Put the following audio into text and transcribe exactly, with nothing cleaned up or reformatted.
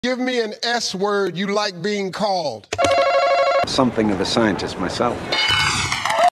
Give me an S word you like being called. Something of a scientist myself.